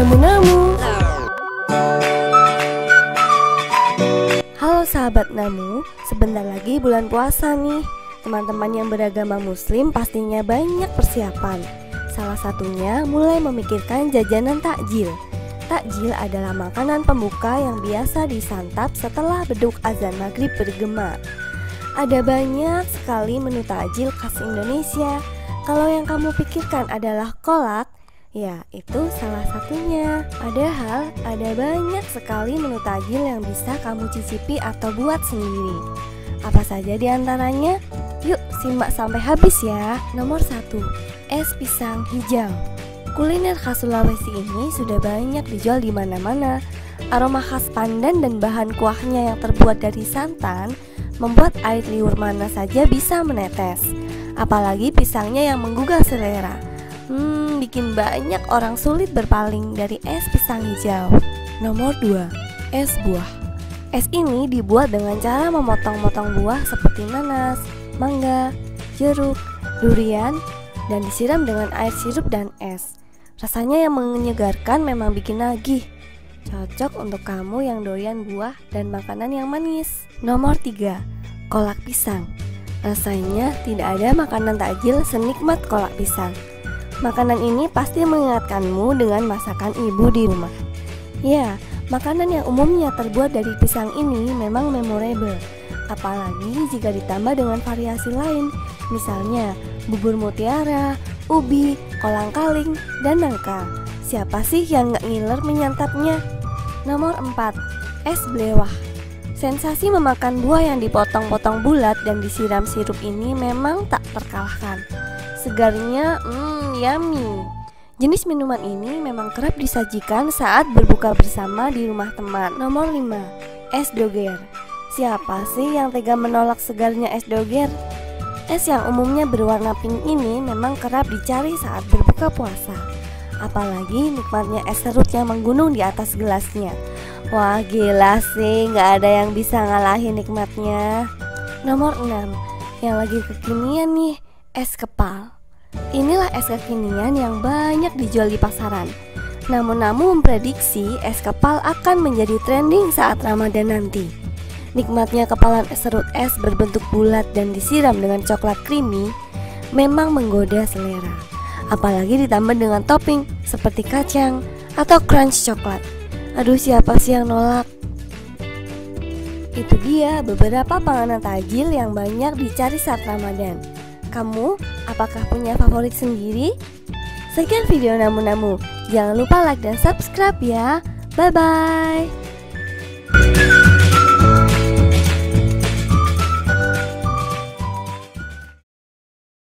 Namu-namu. Halo sahabat Namu, sebentar lagi bulan puasa nih. Teman-teman yang beragama muslim pastinya banyak persiapan. Salah satunya mulai memikirkan jajanan takjil. Takjil adalah makanan pembuka yang biasa disantap setelah beduk azan maghrib bergema. Ada banyak sekali menu takjil khas Indonesia. Kalau yang kamu pikirkan adalah kolak, ya itu salah satunya. Padahal ada banyak sekali menu takjil yang bisa kamu cicipi atau buat sendiri. Apa saja diantaranya? Yuk simak sampai habis ya. Nomor 1, es pisang hijau. Kuliner khas Sulawesi ini sudah banyak dijual di mana-mana. Aroma khas pandan dan bahan kuahnya yang terbuat dari santan membuat air liur mana saja bisa menetes. Apalagi pisangnya yang menggugah selera. Bikin banyak orang sulit berpaling dari es pisang hijau. Nomor 2, es buah. Es ini dibuat dengan cara memotong-motong buah seperti nanas, mangga, jeruk, durian, dan disiram dengan air sirup dan es. Rasanya yang menyegarkan memang bikin nagih. Cocok untuk kamu yang doyan buah dan makanan yang manis. Nomor 3, kolak pisang. Rasanya tidak ada makanan takjil senikmat kolak pisang. Makanan ini pasti mengingatkanmu dengan masakan ibu di rumah. Ya, makanan yang umumnya terbuat dari pisang ini memang memorable. Apalagi jika ditambah dengan variasi lain, misalnya bubur mutiara, ubi, kolang-kaling, dan nangka. Siapa sih yang gak ngiler menyantapnya? Nomor 4, es blewah. Sensasi memakan buah yang dipotong-potong bulat dan disiram sirup ini memang tak terkalahkan. Segarnya, yummy. Jenis minuman ini memang kerap disajikan saat berbuka bersama di rumah teman. Nomor 5, es doger. Siapa sih yang tega menolak segarnya es doger? Es yang umumnya berwarna pink ini memang kerap dicari saat berbuka puasa. Apalagi nikmatnya es serut yang menggunung di atas gelasnya. Wah gila sih, gak ada yang bisa ngalahin nikmatnya. Nomor 6, yang lagi kekinian nih, es kepal. Inilah es kekinian yang banyak dijual di pasaran. Namun memprediksi es kepal akan menjadi trending saat Ramadan nanti. Nikmatnya kepalan es serut es berbentuk bulat dan disiram dengan coklat creamy memang menggoda selera. Apalagi ditambah dengan topping seperti kacang atau crunch coklat. Aduh siapa sih yang nolak? Itu dia beberapa panganan takjil yang banyak dicari saat Ramadan. Kamu apakah punya favorit sendiri? Sekian video Namu-Namu. Jangan lupa like dan subscribe ya. Bye bye.